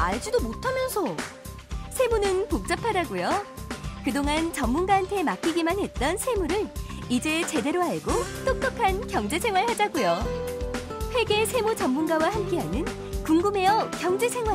알지도 못하면서. 세무는 복잡하다고요? 그동안 전문가한테 맡기기만 했던 세무를 이제 제대로 알고 똑똑한 경제생활 하자고요. 회계 세무 전문가와 함께하는 궁금해요 경제생활.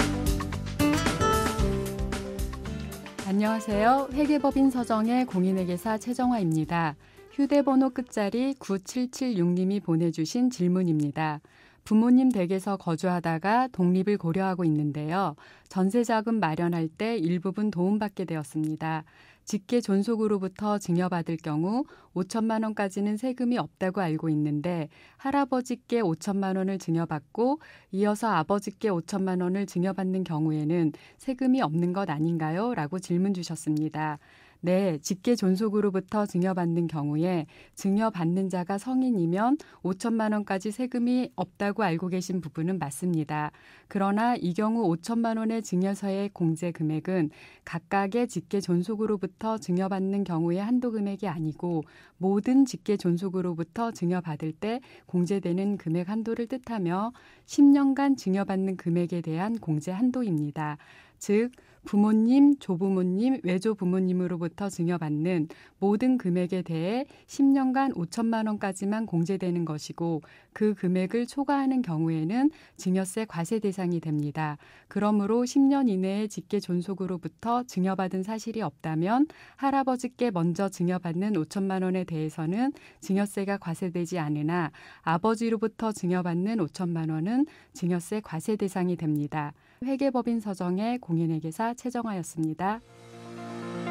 안녕하세요. 회계법인 서정의 공인회계사 최정화입니다. 휴대번호 끝자리 9776님이 보내주신 질문입니다. 부모님 댁에서 거주하다가 독립을 고려하고 있는데요. 전세자금 마련할 때 일부분 도움받게 되었습니다. 직계 존속으로부터 증여받을 경우 5천만 원까지는 세금이 없다고 알고 있는데 할아버지께 5천만 원을 증여받고 이어서 아버지께 5천만 원을 증여받는 경우에는 세금이 없는 것 아닌가요? 라고 질문 주셨습니다. 네, 직계 존속으로부터 증여받는 경우에 증여받는 자가 성인이면 5천만 원까지 세금이 없다고 알고 계신 부분은 맞습니다. 그러나 이 경우 5천만 원의 증여서의 공제 금액은 각각의 직계 존속으로부터 증여받는 경우의 한도 금액이 아니고 모든 직계 존속으로부터 증여받을 때 공제되는 금액 한도를 뜻하며 10년간 증여받는 금액에 대한 공제 한도입니다. 즉 부모님, 조부모님, 외조부모님으로부터 증여받는 모든 금액에 대해 10년간 5천만 원까지만 공제되는 것이고 그 금액을 초과하는 경우에는 증여세 과세 대상이 됩니다. 그러므로 10년 이내에 직계 존속으로부터 증여받은 사실이 없다면 할아버지께 먼저 증여받는 5천만 원에 대해서는 증여세가 과세되지 않으나 아버지로부터 증여받는 5천만 원은 증여세 과세 대상이 됩니다. 회계법인 서정의 공인회계사 최정화였습니다.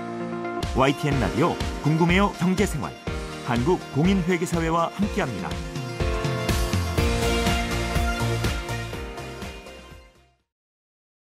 YTN 라디오 궁금해요 경제생활 한국공인회계사회와 함께합니다.